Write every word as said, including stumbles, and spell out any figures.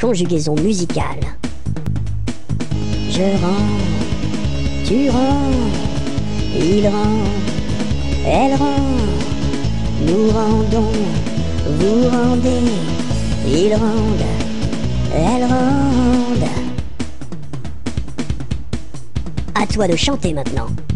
conjugaison musicale. Je rends, tu rends, il rend, elle rend, nous rendons, vous rendez, ils rendent, elles rendent. À toi de chanter maintenant.